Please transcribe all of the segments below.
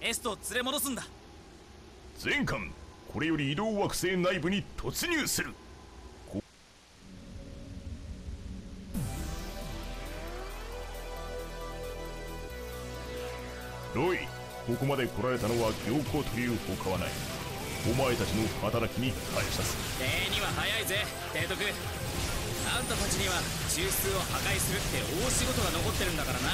エストを連れ戻すんだ。 全艦、これより移動惑星内部に突入する。ロイ、ここまで来られたのは行幸という他はない。お前たちの働きに感謝する。 礼には早いぜ提督。あんたたちには中枢を破壊するって大仕事が残ってるんだからな。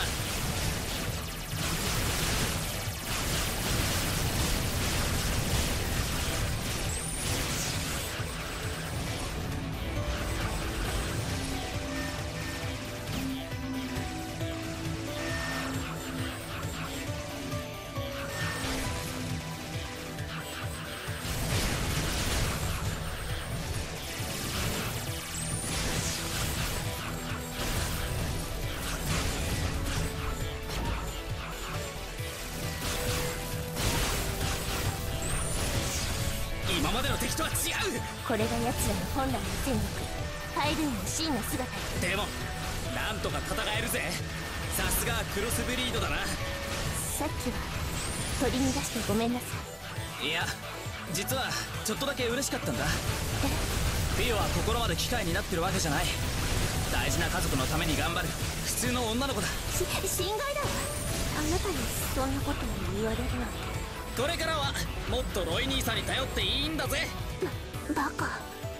今までの敵とは違う。 これが奴らの本来の戦力、ハイルーンの真の姿。 でもなんとか戦えるぜ。さすがクロスブリードだな。 さっきは取り乱してごめんなさい。 いや実はちょっとだけ嬉しかったんだ。フィオは心まで機械になってるわけじゃない。大事な家族のために頑張る普通の女の子だ。 心外だわ。あなたにそんなことを言われるなんて。 これからはもっとロイ兄さんに頼っていいんだぜ。 バカ。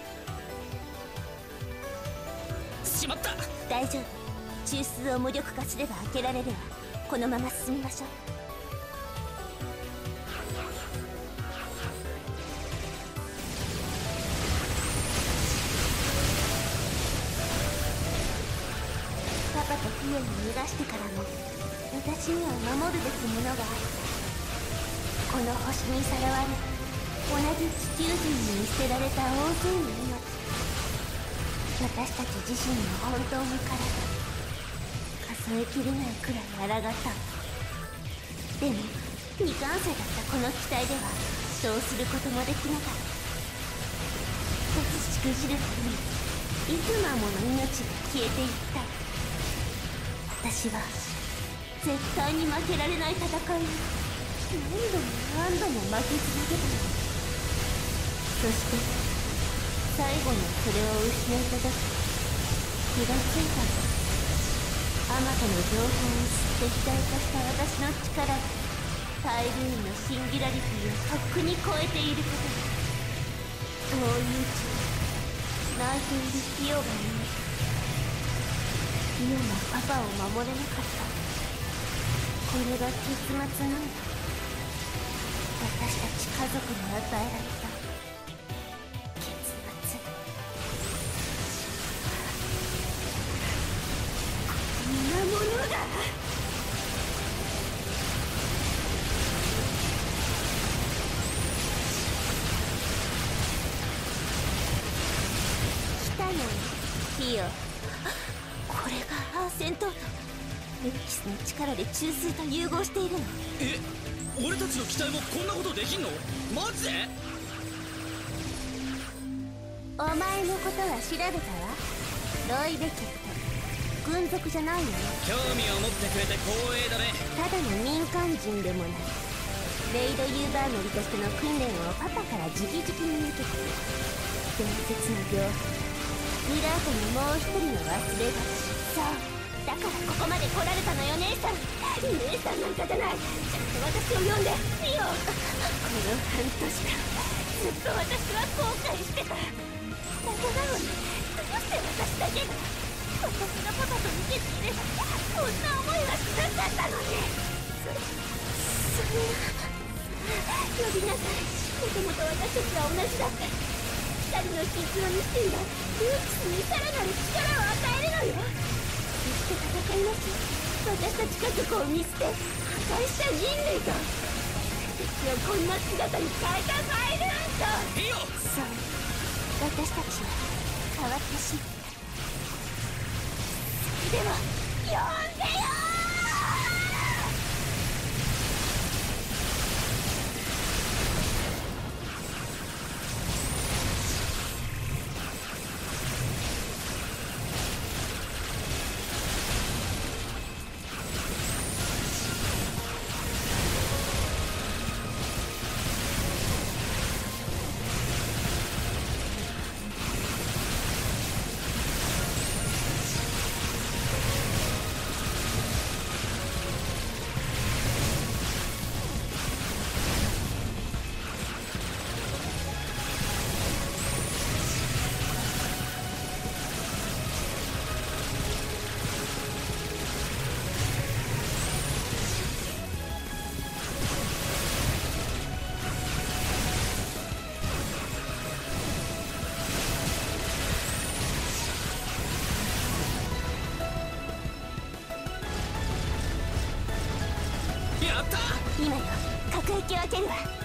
しまった。 大丈夫、中枢を無力化すれば開けられるわ。このまま進みましょう。パパとフィオに逃がしてからも私には守るべきものがあった。この星にさらわれ同じ地球人に見捨てられた大勢の命、私たち自身の本当の体、数えきれないくらい抗った。でも未完成だったこの機体ではどうすることもできなかった。一つしくじるたびに幾万もの命が消えていった。私は絶対に負けられない戦いに何度も何度も負け続けたの。そして最後のそれを失った時気がついたの。あまたの情報を知って肥大化した私の力がタイルーンのシンギュラリティをとっくに超えていることだ。遠い宇宙泣いているフィオがいる。フィオもパパを守れなかった。これが結末なんだ。私たち家族に与えられた結末。こんなものだ。来たよフィオ。これがアーセントート。エルキスの力で中枢と融合しているの。 俺たちの機体もこんなことできんの？マジで？ お前のことは調べたわ。ロイ・ベケット、軍属じゃないよね。 興味を持ってくれて光栄だね。 ただの民間人でもない。レイド・ユーバーノリとしての訓練をパパから直々に受けて、伝説の病気ミラートにもう一人の忘れがち。そうだからここまで来られたのよ。姉さんなんかじゃない。ちゃんと私を呼んでフィオ。この半年間ずっと私は後悔してた。だからどうして私だけが。私がパパと受けていればこんな思いはしなかったのに。そんな呼びなさい。もともと私たちは同じだった。二人の絆に死んだルークスにさらなる力を与えるのよ。そして戦いなし私たち家族を見捨て破壊した人類と私をこんな姿に変えたファイルーンと。 フィオ。 そう、私たちは変わってしまった。それでも呼んでよ。 今よ、各駅を開けるわ。